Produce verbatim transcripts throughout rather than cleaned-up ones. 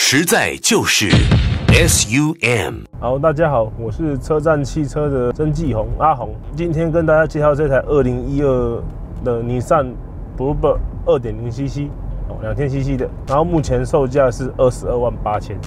实在就是 S U M。 好，大家好，我是车站汽车的曾继宏阿宏，今天跟大家介绍这台二零一二的尼桑 Bluebird 二点零 C C 哦，两千 C C 的，然后目前售价是二十二万八千。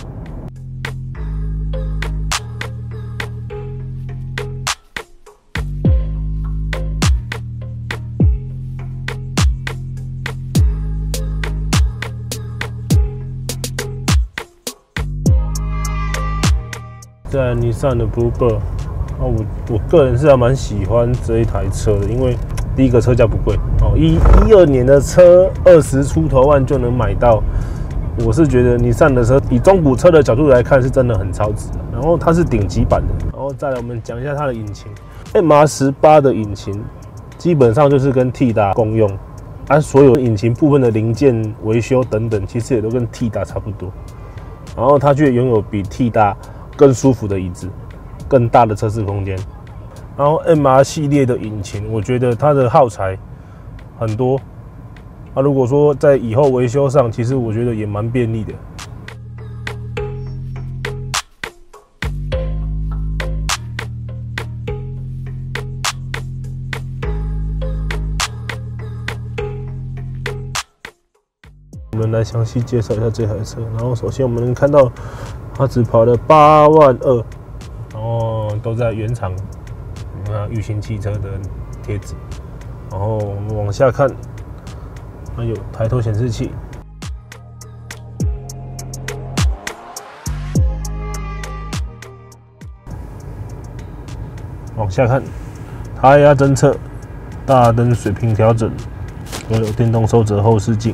在尼桑的 Bluebird， 啊，我我个人是还蛮喜欢这一台车的，因为第一个车价不贵哦，一一二年的车二十出头万就能买到，我是觉得尼桑的车以中古车的角度来看是真的很超值，然后它是顶级版的，然后再来我们讲一下它的引擎 ，M R 十八 的引擎基本上就是跟 T 达共用，啊，所有引擎部分的零件维修等等，其实也都跟 T 达差不多，然后它却拥有比 T 达更舒服的椅子，更大的车室空间。然后 M R 系列的引擎，我觉得它的耗材很多啊。如果说在以后维修上，其实我觉得也蛮便利的。我们来详细介绍一下这台车。然后首先我们能看到，它只跑了八万二，然后都在原厂，你看玉兴汽车的贴纸。然后我们往下看，它有抬头显示器，往下看，胎压侦测、大灯水平调整，都有电动收折后视镜。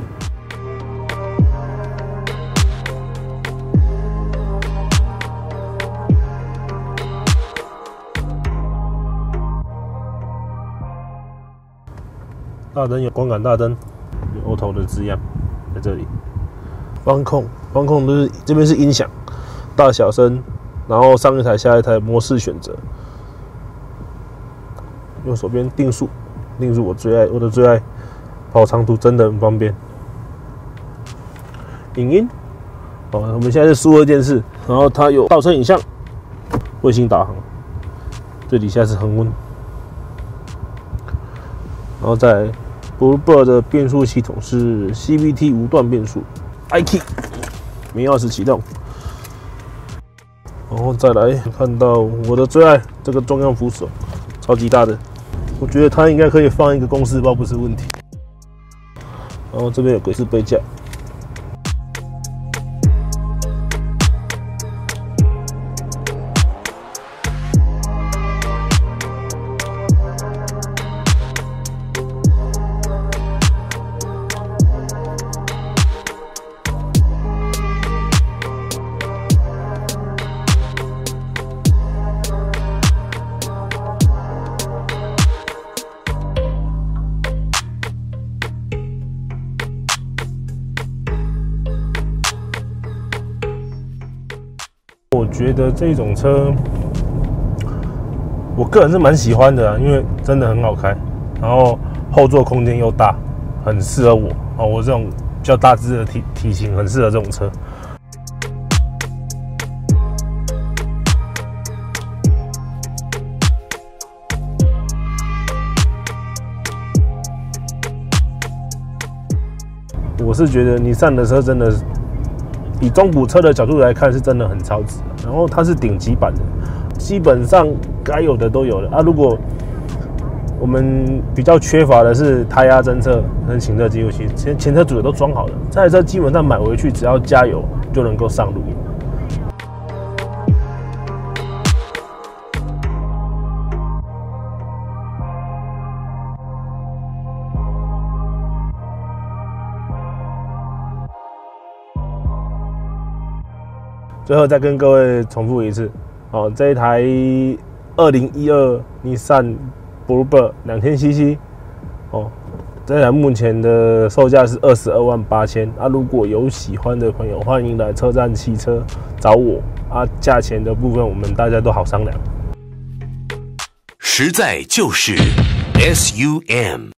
大灯有光感大灯，有 Auto 的字样在这里。方控，方控都是这边是音响，大小声，然后上一台下一台模式选择。右手边定速，定速我最爱，我的最爱，跑长途真的很方便。影音，哦，我们现在是数位电视，然后它有倒车影像，卫星导航，最底下是恒温，然后再来 Bluebird 的变速系统是 C V T 无段变速 ，I Key 没钥匙启动，然后再来看到我的最爱这个中央扶手，超级大的，我觉得它应该可以放一个公事包不是问题。然后这边有轨式杯架。我觉得这种车，我个人是蛮喜欢的啊，因为真的很好开，然后后座空间又大，很适合我啊。我这种比较大只的体体型，很适合这种车。我是觉得尼桑的车真的是，以中古车的角度来看，是真的很超值。然后它是顶级版的，基本上该有的都有了啊。如果我们比较缺乏的是胎压侦测跟行车记录器，前前车主也都装好了，这台车基本上买回去只要加油就能够上路。最后再跟各位重复一次，哦，这一台二零一二尼桑 Bluebird 两千 C C， 哦，这台目前的售价是二十二万八千啊。如果有喜欢的朋友，欢迎来车站汽车找我啊。价钱的部分我们大家都好商量。 实在就是 S U M。